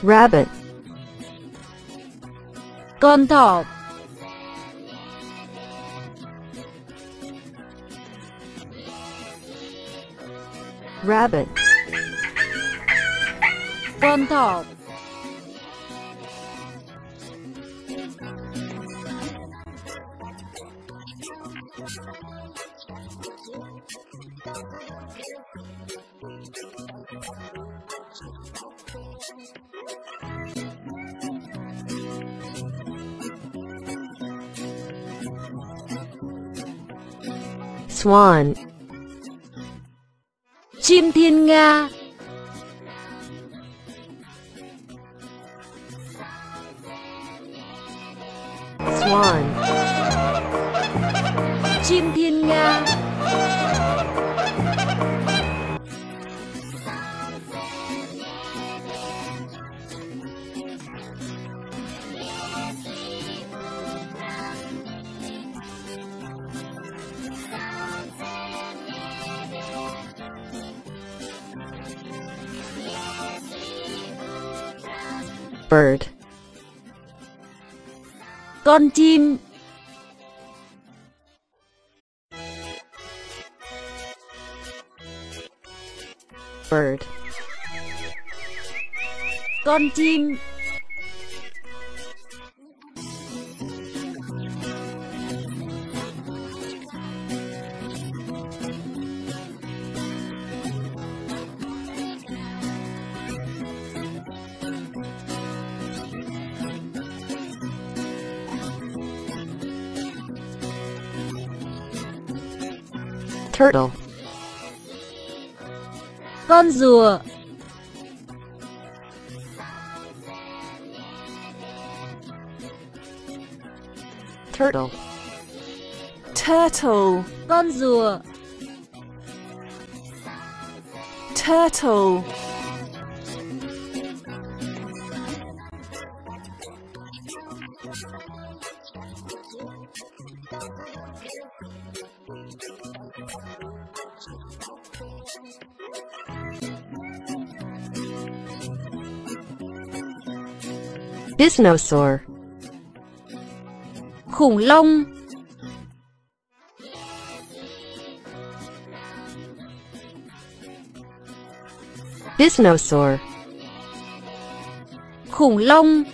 Rabbit. Con thỏ. Rabbit. Con thỏ. Swan. Chim thiên nga. Swan. Chim thiên nga. Bird. Con chim. Bird. Con chim. Turtle. Con rùa. Turtle. Turtle. Con rùa. Turtle. Dinosaur. Khủng long. Dinosaur. Khủng long.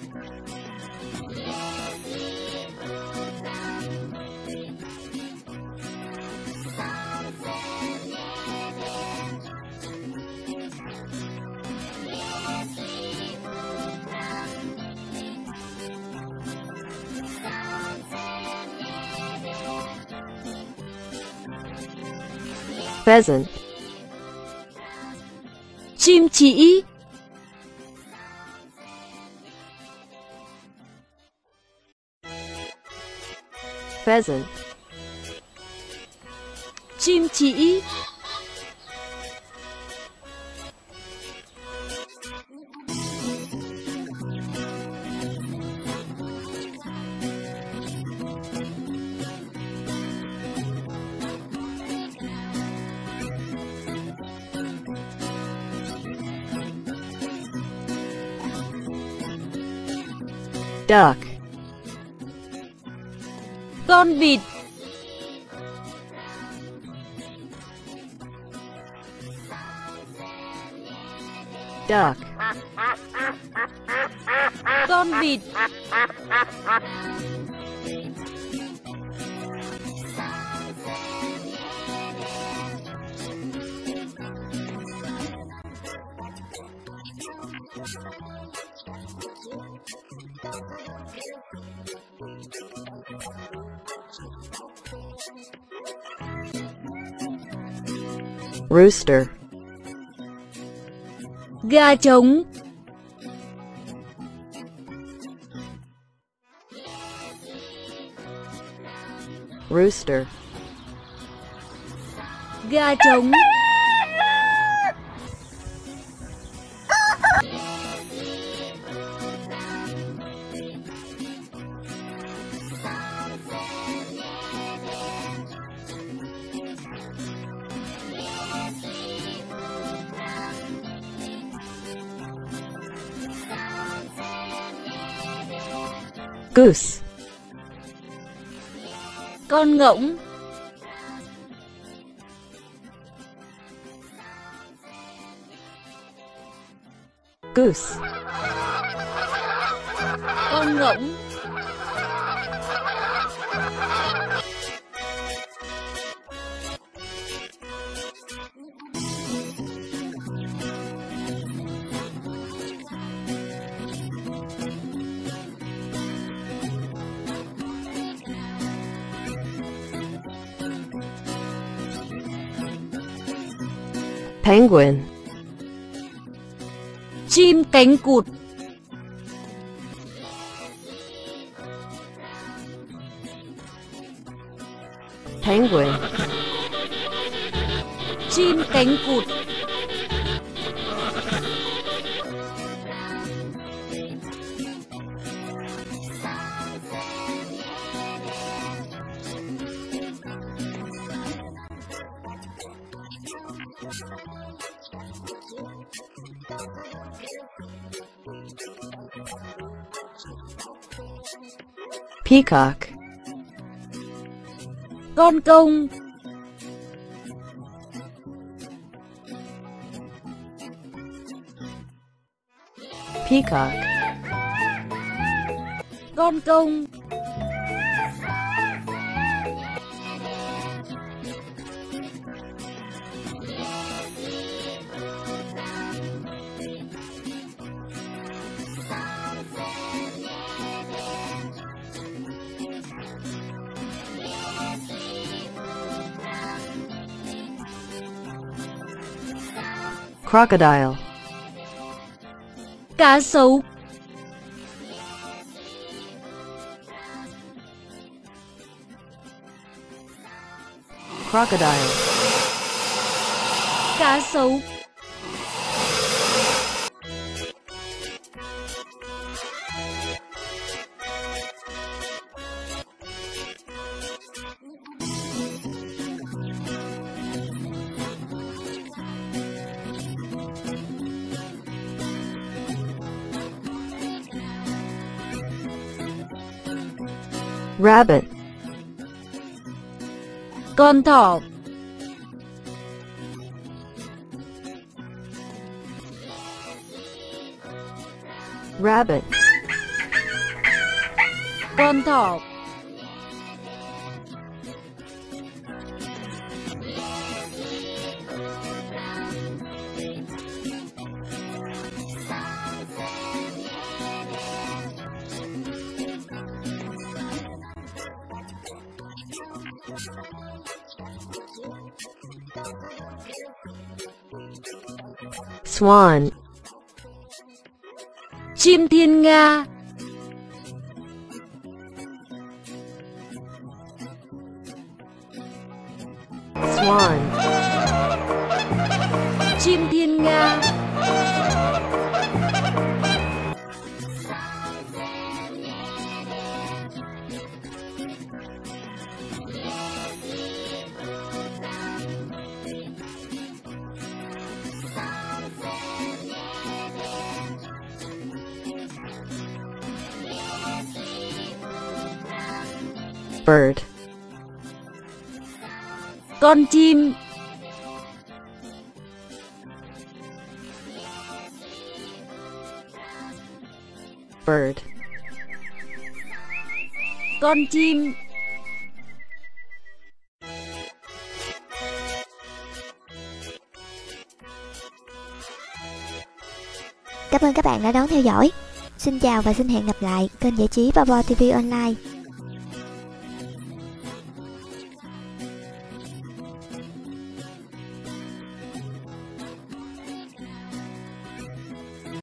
Pheasant. Chim chỉ. Pheasant. Chim chỉ. Duck. Con vịt. Duck. Con vịt. Rooster. Gà trống. Rooster. Gà trống. Goose. Con ngỗng. Goose. Con ngỗng. Penguin. Chim cánh cụt. Penguin. Chim cánh cụt. Peacock. Con công. Peacock. Con công. Crocodile. Cá sấu. Crocodile. Cá sấu. Rabbit. Con thỏ. Rabbit. Con thỏ. Swan. Chim thiên nga. Swan. Chim thiên nga. Bird. Con chim. Bird. Con chim. Cảm ơn các bạn đã đón theo dõi. Xin chào và xin hẹn gặp lại kênh giải trí Bao Bao TV Online.